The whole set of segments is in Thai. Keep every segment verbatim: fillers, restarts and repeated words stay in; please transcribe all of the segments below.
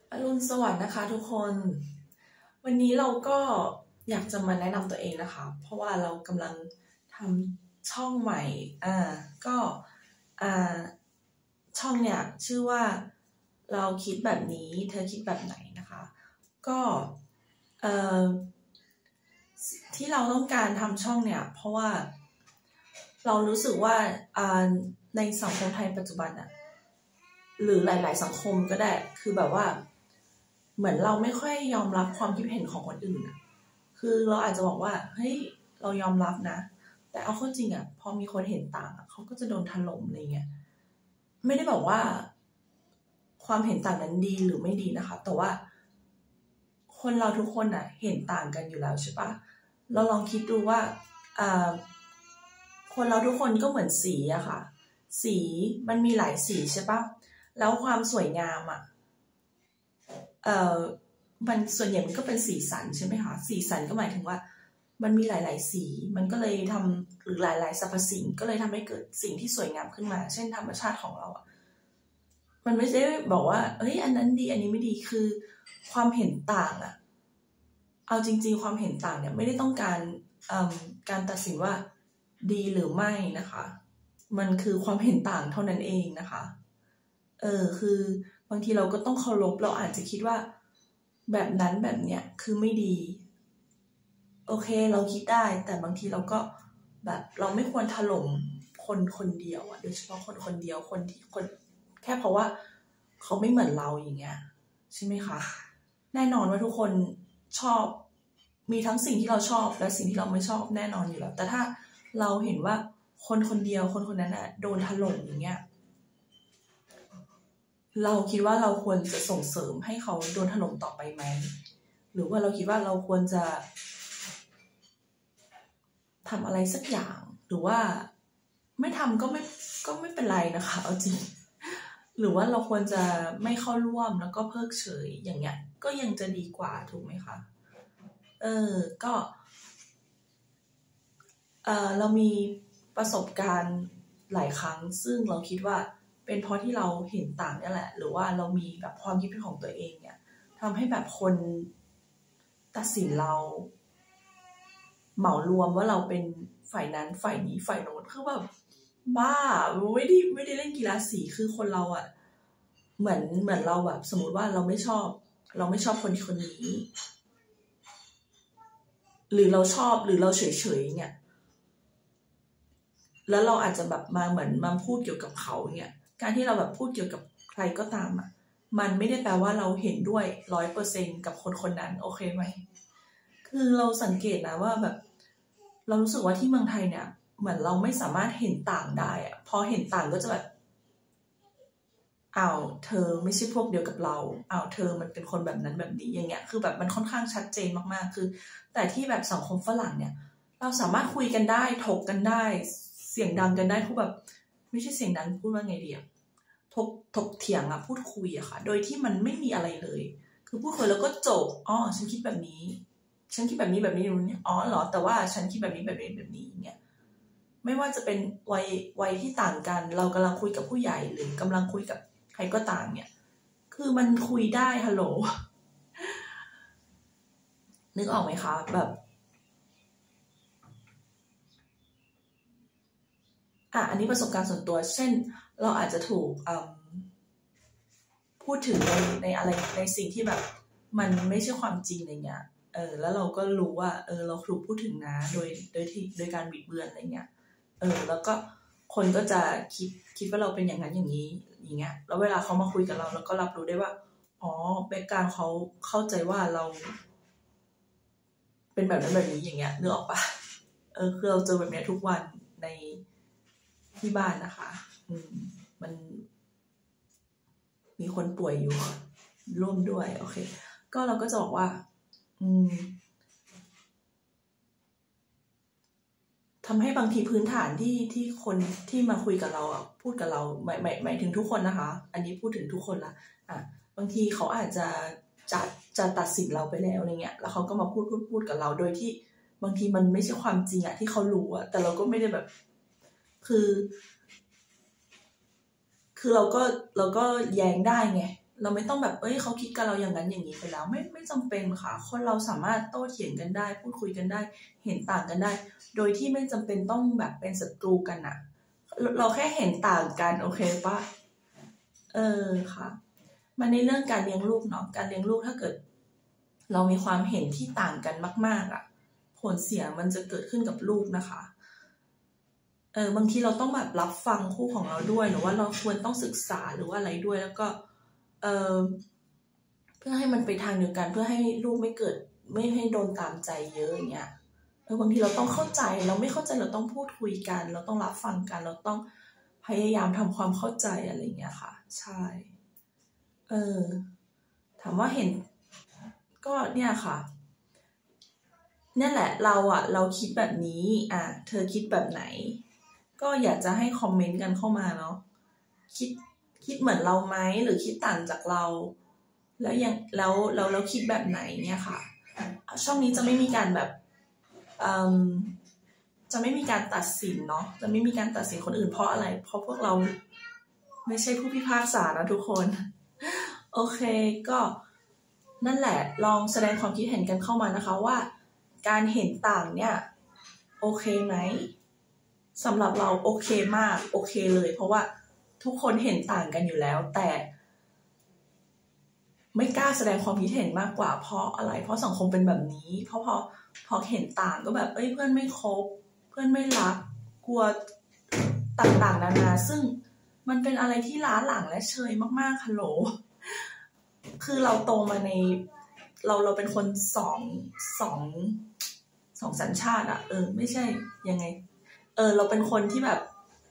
อรุณสวัสดิ์นะคะทุกคนวันนี้เราก็อยากจะมาแนะนำตัวเองนะคะเพราะว่าเรากำลังทำช่องใหม่อ่าก็อ่าช่องเนี่ยชื่อว่าเราคิดแบบนี้เธอคิดแบบไหนนะคะก็เอ่อที่เราต้องการทำช่องเนี่ยเพราะว่าเรารู้สึกว่าในสังคมไทยปัจจุบันอะหรือหลายๆสังคมก็ได้คือแบบว่าเหมือนเราไม่ค่อยยอมรับความคิดเห็นของคนอื่นอะคือเราอาจจะบอกว่าเฮ้ยเรายอมรับนะแต่เอาเข้าจริงอะพอมีคนเห็นต่างเขาก็จะโดนถล่มอะไรเงี้ยไม่ได้บอกว่าความเห็นต่างนั้นดีหรือไม่ดีนะคะแต่ว่าคนเราทุกคนอะเห็นต่างกันอยู่แล้วใช่ปะเราลองคิดดูว่าคนเราทุกคนก็เหมือนสีอะค่ะสีมันมีหลายสีใช่ปะแล้วความสวยงามอะเอ่อมันส่วนใหญ่มันก็เป็นสีสันใช่ไหมคะสีสันก็หมายถึงว่ามันมีหลายๆสีมันก็เลยทำหรือหลายๆสรรพสิ่งก็เลยทำให้เกิดสิ่งที่สวยงามขึ้นมาเช่นธรรมชาติของเราอะมันไม่ใช่บอกว่าเอ้ยอันนั้นดีอันนี้ไม่ดีคือความเห็นต่างอะเอาจริงๆความเห็นต่างเนี่ยไม่ได้ต้องการการตัดสินว่าดีหรือไม่นะคะมันคือความเห็นต่างเท่านั้นเองนะคะเออคือบางทีเราก็ต้องเคารพเราอาจจะคิดว่าแบบนั้นแบบเนี้ยคือไม่ดีโอเคเราคิดได้แต่บางทีเราก็แบบเราไม่ควรถล่มคนคนเดียวอะโดยเฉพาะคนคนเดียวคนที่คนแค่เพราะว่าเขาไม่เหมือนเราอย่างเงี้ยใช่ไหมคะแน่นอนว่าทุกคนชอบมีทั้งสิ่งที่เราชอบและสิ่งที่เราไม่ชอบแน่นอนอยู่แล้วแต่ถ้าเราเห็นว่าคนคนเดียวคนคนนั้นอะโดนถล่มอย่างเงี้ยเราคิดว่าเราควรจะส่งเสริมให้เขาโดนถล่มต่อไปไหมหรือว่าเราคิดว่าเราควรจะทำอะไรสักอย่างหรือว่าไม่ทำก็ไม่ก็ไม่เป็นไรนะคะเอาจริงหรือว่าเราควรจะไม่เข้าร่วมแล้วก็เพิกเฉยอย่างเงี้ยก็ยังจะดีกว่าถูกไหมคะเออก็เออเรามีประสบการณ์หลายครั้งซึ่งเราคิดว่าเป็นเพราะที่เราเห็นต่างนี่แหละหรือว่าเรามีแบบความคิดเป็นของตัวเองเนี่ยทำให้แบบคนตัดสินเราเหมารวมว่าเราเป็นฝ่ายนั้นฝ่ายนี้ฝ่ายโน้นคือแบบบ้าไม่ได้ไม่ได้เล่นกีฬาสีคือคนเราอะเหมือนเหมือนเราแบบสมมติว่าเราไม่ชอบเราไม่ชอบคนคนนี้หรือเราชอบหรือเราเฉยๆเนี่ยแล้วเราอาจจะแบบมาเหมือนมาพูดเกี่ยวกับเขาเนี่ยการที่เราแบบพูดเกี่ยวกับใครก็ตามอ่ะมันไม่ได้แปลว่าเราเห็นด้วยร้อยเปอร์เซ็นต์กับคนคนนั้นโอเคไหมคือเราสังเกตนะว่าแบบเรารู้สึกว่าที่เมืองไทยเนี่ยเหมือนเราไม่สามารถเห็นต่างได้อ่ะพอเห็นต่างก็จะแบบอ้าวเธอไม่ใช่พวกเดียวกับเราอ้าวเธอมันเป็นคนแบบนั้นแบบนี้อย่างเงี้ยคือแบบมันค่อนข้างชัดเจนมากๆคือแต่ที่แบบสังคมฝรั่งเนี่ยเราสามารถคุยกันได้ถกกันได้เสียงดังกันได้พูดแบบไม่ใช่เสียงดังพูดว่าไงดีอะถกถกเถียงอะพูดคุยอะค่ะโดยที่มันไม่มีอะไรเลยคือพูดคุยแล้วก็จบอ๋อฉันคิดแบบนี้ฉันคิดแบบนี้แบบนี้แบบนี้อ๋อเหรอแต่ว่าฉันคิดแบบนี้แบบนี้แบบนี้เนี่ยไม่ว่าจะเป็นวัยวัยที่ต่างกันเรากำลังคุยกับผู้ใหญ่หรือกำลังคุยกับใครก็ตามเนี่ยคือมันคุยได้ฮัลโหลนึกออกไหมคะแบบอ่ะอันนี้ประสบการณ์ส่วนตัวเช่นเราอาจจะถูกพูดถึงในในอะไรในสิ่งที่แบบมันไม่ใช่ความจริงอะไรเงี้ยเออแล้วเราก็รู้ว่าเออเราถูกพูดถึงนะโดยโดยที่โดยการบิดเบือนอะไรเงี้ยเออแล้วก็คนก็จะคิดคิดว่าเราเป็นอย่างนั้นอย่างนี้อย่างเงี้ยแล้วเวลาเขามาคุยกับเราเราก็รับรู้ได้ว่าอ๋อแบ็คกราวด์เขาเข้าใจว่าเราเป็นแบบนั้นแบบนี้อย่างเงี้ยนึกออกปะเออคือเราเจอแบบเนี้ยทุกวันในที่บ้านนะคะอืมมันมีคนป่วยอยู่ร่วมด้วยโอเคก็เราก็จะบอกว่าอืมทำให้บางทีพื้นฐานที่ที่คนที่มาคุยกับเราอ่ะพูดกับเราหมายหมายหมายถึงทุกคนนะคะอันนี้พูดถึงทุกคนละอ่ะบางทีเขาอาจจะจะจะตัดสินเราไปแล้วอะไรเงี้ยแล้วเขาก็มาพูดพูดพูดกับเราโดยที่บางทีมันไม่ใช่ความจริงอ่ะที่เขารู้อ่ะแต่เราก็ไม่ได้แบบคือคือเราก็เราก็แย้งได้ไงเราไม่ต้องแบบเอ้ยเขาคิดกับเราอย่างนั้นอย่างนี้ไปแล้วไม่ไม่จำเป็นค่ะคนเราสามารถโต้เถียงกันได้พูดคุยกันได้เห็นต่างกันได้โดยที่ไม่จำเป็นต้องแบบเป็นศัตรูกันอะเราแค่เห็นต่างกันโอเคปะเออค่ะมันในเรื่องการเลี้ยงลูกเนาะการเลี้ยงลูกถ้าเกิดเรามีความเห็นที่ต่างกันมากๆอะผลเสียมันจะเกิดขึ้นกับลูกนะคะเออบางทีเราต้องแบบรับฟังคู่ของเราด้วยหรือว่าเราควรต้องศึกษาหรือว่าอะไรด้วยแล้วก็เออเพื่อให้มันไปทางเดียวกันเพื่อให้ลูกไม่เกิดไม่ให้โดนตามใจเยอะอย่างเงี้ยเออบางทีเราต้องเข้าใจเราไม่เข้าใจเราต้องพูดคุยกันเราต้องรับฟังกันเราต้องพยายามทำความเข้าใจอะไรอย่างเงี้ยค่ะใช่เออถามว่าเห็นก็เนี่ยค่ะนี่แหละเราอะเราคิดแบบนี้อ่ะเธอคิดแบบไหนก็อยากจะให้คอมเมนต์กันเข้ามาเนาะคิดคิดเหมือนเราไหมหรือคิดต่างจากเราแล้วยังแล้วเราเราคิดแบบไหนเนี่ยค่ะช่องนี้จะไม่มีการแบบจะไม่มีการตัดสินเนาะจะไม่มีการตัดสินคนอื่นเพราะอะไรเพราะพวกเราไม่ใช่ผู้พิพากษานะทุกคนโอเคก็นั่นแหละลองแสดงความคิดเห็นกันเข้ามานะคะว่าการเห็นต่างเนี่ยโอเคไหมสำหรับเราโอเคมากโอเคเลยเพราะว่าทุกคนเห็นต่างกันอยู่แล้วแต่ไม่กล้าแสดงความคิดเห็นมากกว่าเพราะอะไรเพราะสังคมเป็นแบบนี้เพราะพอพอเห็นต่างก็แบบเอ้ยเพื่อนไม่คบเพื่อนไม่รักกลัวต่างๆนานาซึ่งมันเป็นอะไรที่ล้าหลังและเชยมากๆฮัลโหลคือเราโตมาในเราเราเป็นคนสองสองสองสัญชาติอะเออไม่ใช่ยังไงเออเราเป็นคนที่แบบ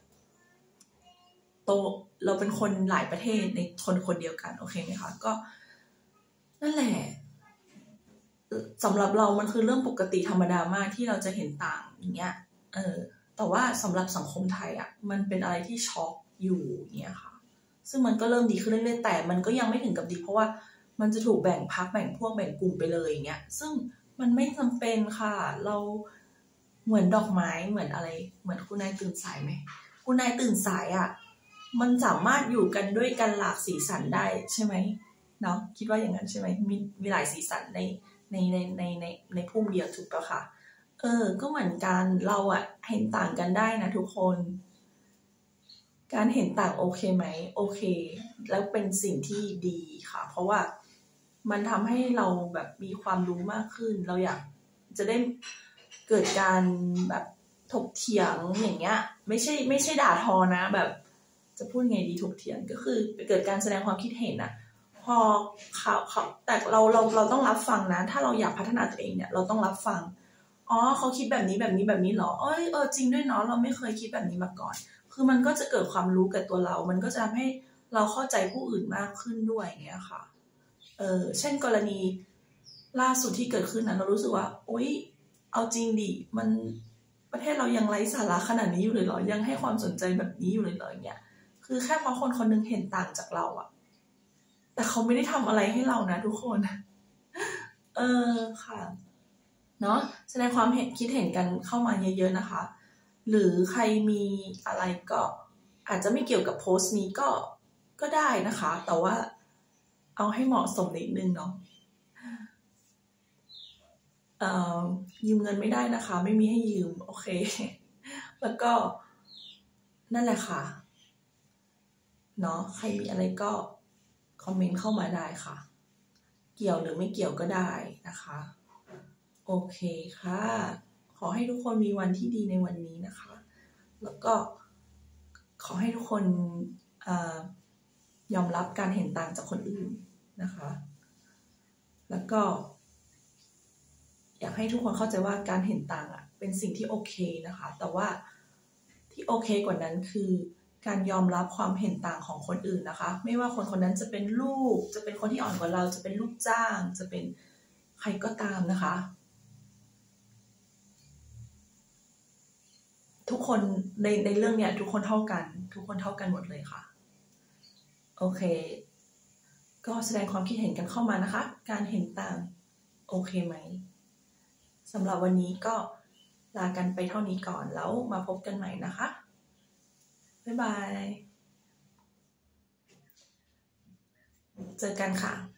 โตเราเป็นคนหลายประเทศในคนคนเดียวกันโอเคไหมคะก็นั่นแหละสำหรับเรามันคือเรื่องปกติธรรมดามากที่เราจะเห็นต่างอย่างเงี้ยเออแต่ว่าสำหรับสังคมไทยอะมันเป็นอะไรที่ช็อกอยู่เนี่ยค่ะซึ่งมันก็เริ่มดีขึ้นเรื่อยๆแต่มันก็ยังไม่ถึงกับดีเพราะว่ามันจะถูกแบ่งพรรคแบ่งพวกแบ่งกลุ่มไปเลยอย่างเงี้ยซึ่งมันไม่จำเป็นค่ะเราเหมือนดอกไม้เหมือนอะไรเหมือนคุณนายตื่นสายไหมคุณนายตื่นสายอะมันสามารถอยู่กันด้วยกันหลากสีสันได้ใช่ไหมเนาะคิดว่าอย่างนั้นใช่ไหมมีมีหลายสีสันในในในในในในพุ่มเดียวถูกปะค่ะเออก็เหมือนกันเราอะเห็นต่างกันได้นะทุกคนการเห็นต่างโอเคไหมโอเคแล้วเป็นสิ่งที่ดีค่ะเพราะว่ามันทำให้เราแบบมีความรู้มากขึ้นเราอยากจะได้เกิดการแบบถกเถียงอย่างเงี้ยไม่ใช่ไม่ใช่ด่าทอนะแบบจะพูดไงดีถกเถียงก็คือเกิดการแสดงความคิดเห็นอะพอเขาเขาแต่เราเราเราต้องรับฟังนะถ้าเราอยากพัฒนาตัวเองเนี่ยเราต้องรับฟังอ๋อเขาคิดแบบนี้แบบนี้แบบนี้หรอเอ้ยเออจริงด้วยเนาะเราไม่เคยคิดแบบนี้มาก่อนคือมันก็จะเกิดความรู้กับตัวเรามันก็จะทำให้เราเข้าใจผู้อื่นมากขึ้นด้วยอย่างเงี้ยค่ะเออเช่นกรณีล่าสุดที่เกิดขึ้นนะเรารู้สึกว่าโอ๊ยเอาจริงดิมันประเทศเรายังไร้สาระขนาดนี้อยู่เลยเหรอยังให้ความสนใจแบบนี้อยู่เลยเหรออย่างเงี้ยคือแค่เพราะคนคนนึงเห็นต่างจากเราอะแต่เขาไม่ได้ทำอะไรให้เรานะทุกคนเออค่ะเนาะแสดงความเห็นคิดเห็นกันเข้ามาเยอะๆนะคะหรือใครมีอะไรก็อาจจะไม่เกี่ยวกับโพสต์นี้ก็ก็ได้นะคะแต่ว่าเอาให้เหมาะสมนิดนึงเนาะเอ่อยืมเงินไม่ได้นะคะไม่มีให้ยืมโอเคแล้วก็นั่นแหละค่ะเนาะใครมีอะไรก็คอมเมนต์เข้ามาได้ค่ะเกี่ยวหรือไม่เกี่ยวก็ได้นะคะโอเคค่ะขอให้ทุกคนมีวันที่ดีในวันนี้นะคะแล้วก็ขอให้ทุกคนเอ่อยอมรับการเห็นต่างจากคนอื่นนะคะแล้วก็อยากให้ทุกคนเข้าใจว่าการเห็นต่างอ่ะเป็นสิ่งที่โอเคนะคะแต่ว่าที่โอเคกว่านั้นคือการยอมรับความเห็นต่างของคนอื่นนะคะไม่ว่าคนคนนั้นจะเป็นลูกจะเป็นคนที่อ่อนกว่าเราจะเป็นลูกจ้างจะเป็นใครก็ตามนะคะทุกคนในในเรื่องเนี้ยทุกคนเท่ากันทุกคนเท่ากันหมดเลยค่ะโอเคก็แสดงความคิดเห็นกันเข้ามานะคะการเห็นต่างโอเคไหมสำหรับวันนี้ก็ลากันไปเท่านี้ก่อนแล้วมาพบกันใหม่นะคะบ๊ายบายเจอกันค่ะ